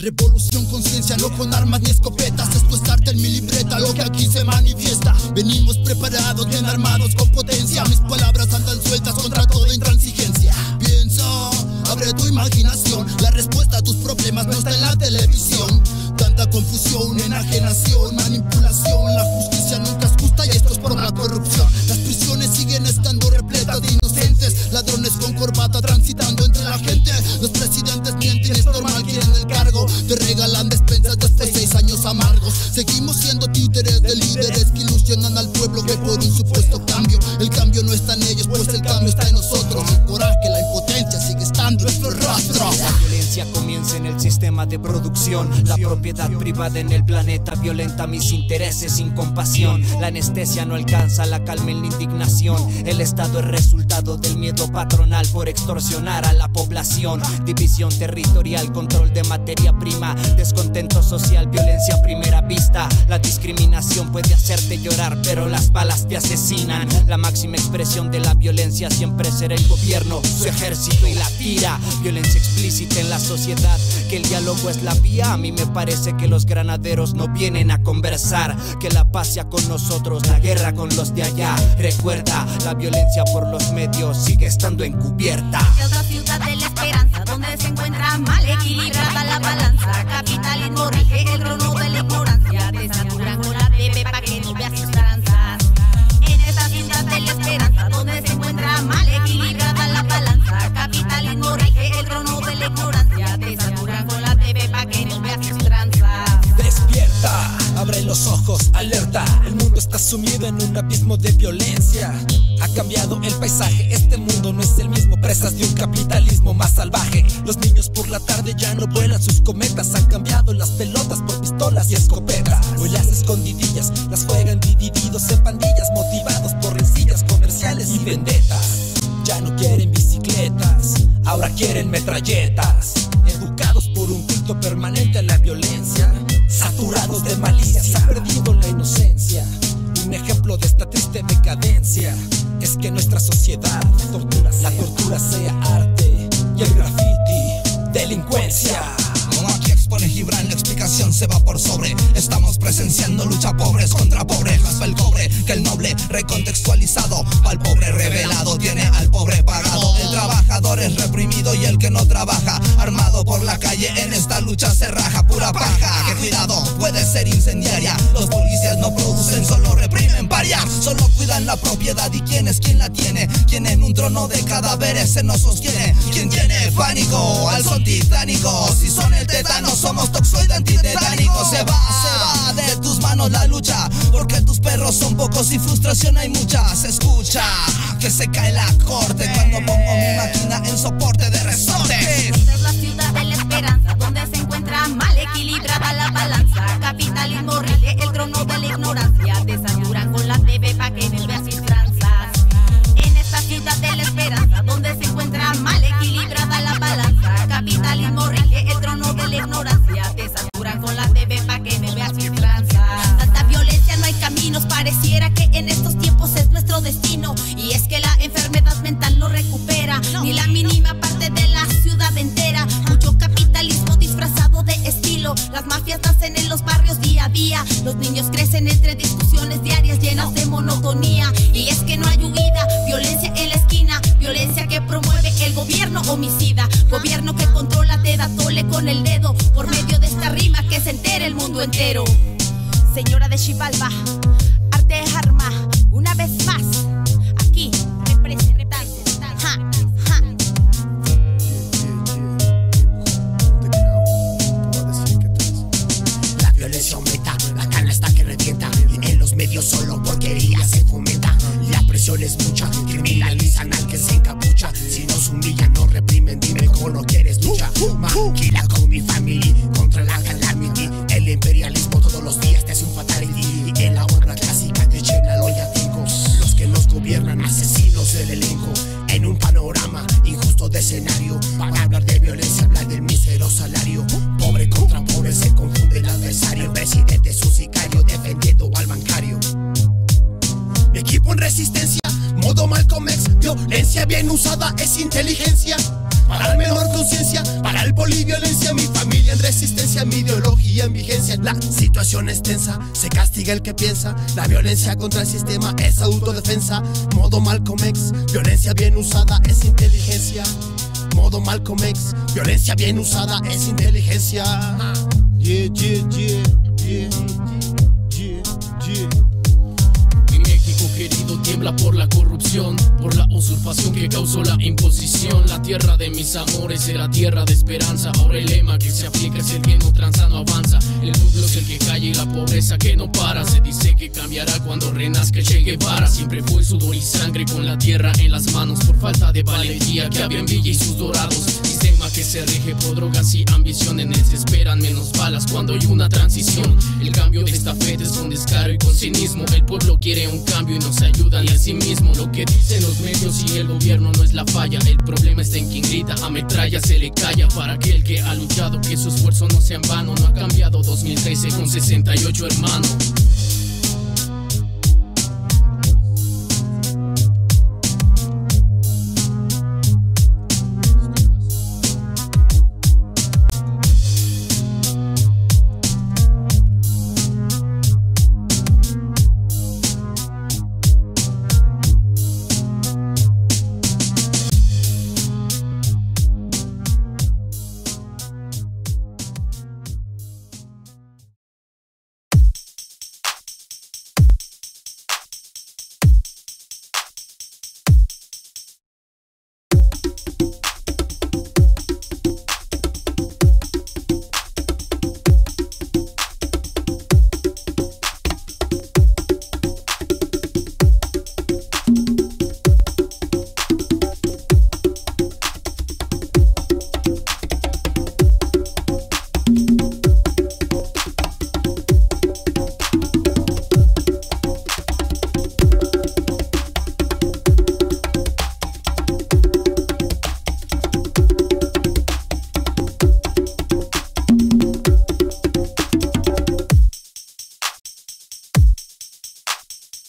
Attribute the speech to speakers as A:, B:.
A: Revolución, conciencia, no con armas ni escopetas. Esto es arte en mi libreta, lo que aquí se manifiesta. Venimos preparados, bien armados, con potencia. Mis palabras andan sueltas contra toda intransigencia. Piensa, abre tu imaginación. La respuesta a tus problemas no está en la televisión. Tanta confusión, enajenación, manipulación. La justicia nunca es justa y esto es por la corrupción. Las prisiones siguen estando repletas de inocentes, ladrones con corbata transitando entre la gente. Los presidentes mienten, es normal, quieren el cargo. Te regalan despensas después de 6 años amargos. Seguimos siendo títeres de líderes que ilusionan al pueblo que por un supuesto cambio. El cambio no está en ellos, pues el cambio está en nosotros. El coraje, la impotencia sigue estando en nuestro rostro.
B: La violencia comienza en el sistema de producción. La propiedad privada en el planeta violenta mis intereses sin compasión. La anestesia no alcanza la calma en la indignación. El Estado es resultado del miedo patronal por extorsionar a la población. División territorial, control de materia prima, descontento social, violencia a primera vista. La discriminación puede hacerte llorar, pero las balas te asesinan. La máxima expresión de la violencia siempre será el gobierno, su ejército y la tira. Violencia explícita en la sociedad, que el diálogo es la vía. A mí me parece que los granaderos no vienen a conversar, que la paz sea con nosotros, la guerra con los de allá. Recuerda, la violencia por los medios sigue estando encubierta.
C: De otra ciudad de la esperanza, donde se encuentra mal equilibrada la balanza. Capitalismo rige el trono de la ignorancia. Te saturan con la TV pa' que no veas sus tranzas. En esta ciudad de la esperanza, donde se encuentra mal equilibrada la balanza. Capitalismo rige el trono de la ignorancia. Te saturan con la TV pa' que no veas sus tranzas.
D: Despierta, abre los ojos, alerta. El mundo está sumido en un abismo de violencia. Ha cambiado el paisaje, este mundo no es el mismo. Presas de un capitalismo más salvaje. Los niños por la tarde ya no vuelan sus cometas. Han cambiado las pelotas por pistolas y escopetas. Hoy las escondidillas las juegan divididos en pandillas, motivados por rencillas comerciales y vendetas. Ya no quieren bicicletas, ahora quieren metralletas. Educados por un culto permanente a la violencia, saturados de malicia, se ha perdido la inocencia. Un ejemplo de esta triste decadencia es que nuestra sociedad la tortura sea arte y el graffiti delincuencia.
E: Como aquí expone Gibran, la explicación se va por sobre. Estamos presenciando lucha pobres contra pobres. Raspa el cobre que el noble recontextualizado al pobre revelado tiene al pobre pagado. El trabajador es reprimido y el que no trabaja armado por la calle en esta lucha se raja. Pura paja, que cuidado, puede ser incendiaria. Los policías no producen, solo reprimen parias. Solo cuidan la propiedad y quién es quien la tiene. Quien en un trono de cadáveres se nos sostiene. Quien tiene pánico al son titánico. Si son el tétano somos toxoide antitetánico. Se va de tus manos la lucha, porque tus perros son pocos y frustración hay mucha. Se escucha que se cae la corte cuando pongo mi máquina en soporte de resorte.
C: Esta es la ciudad de la esperanza, donde se encuentra mal equilibrada la balanza. Capitalismo rige el trono de la ignorancia. Te saturan con la TV pa' que no veas sus tranzas. En esta ciudad de la esperanza, donde se encuentra mal equilibrada la balanza. Capitalismo rige el trono de la ignorancia. Te saturan con la TV pa' que no veas sus tranzas. Tanta violencia, no hay caminos, pareciera que en estos tiempos es nuestro destino. Y es que la enfermedad mental no recupera ni la mínima parte de la ciudad entera. Mucho capitalismo disfrazado de estilo. Las mafias nacen en los barrios día a día. Los niños crecen entre discusiones diarias llenas de monotonía. Y es que no hay huida, violencia en la esquina. Violencia que promueve el gobierno homicida. Gobierno que controla, te da tole con el dedo. Por medio de esta rima que se entere el mundo entero. Señora de Xibalba, arte es arma, una vez más, aquí representando.
F: La violencia aumenta, la cana está que revienta. Y en los medios solo porquería se fomenta. La presión es mucha, criminalizan al que se encapucha. Si nos humillan, nos reprimen, dime cómo no quieres lucha. Maquila con mi familia contra la calamity. El imperialismo todos los días te hace un fatality. Y en la obra clásica de Chenaloyatingo, los que nos gobiernan, asesinos del elenco. En un panorama injusto de escenario, para hablar de violencia, hablar del mísero salario. Pobre contra pobre se confunde el adversario. El presidente es un sicario defendiendo al bancario. Mi equipo en resistencia, modo Malcolm X. Violencia bien usada es inteligencia.
A: Para el menor conciencia, para el poliviolencia, mi familia en resistencia, mi ideología en vigencia. La situación es tensa, se castiga el que piensa. La violencia contra el sistema es autodefensa. Modo Malcolm X, violencia bien usada es inteligencia. Modo Malcolm X, violencia bien usada es inteligencia. Yeah, yeah, yeah, yeah, yeah, yeah.
G: Mi México querido tiembla por la corrupción, por la usurpación que causó la imposición. La tierra de mis amores era tierra de esperanza. Ahora el lema que se aplica es el que no tranza, no avanza. El pueblo es el que calla y la pobreza que no para. Se dice que cambiará cuando renazca Che Guevara. Siempre fue sudor y sangre con la tierra en las manos. Por falta de valentía que había en Villa y sus dorados. Sistema que se rige por drogas y ambición. En él se esperan menos balas cuando hay una transición. El cambio de estafeta es con descaro y con cinismo. El pueblo quiere un cambio y no se ayuda ni a sí mismo. Lo que dicen los medios y el gobierno no es la falla. El problema está en quien grita, ametralla, se le calla. Para aquel que ha luchado, que su esfuerzo no sea en vano. No ha cambiado 2013 con 68 hermanos.